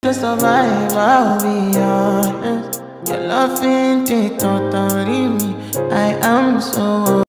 to survive, I'll be honest. Your love ain't it, totally me. I am so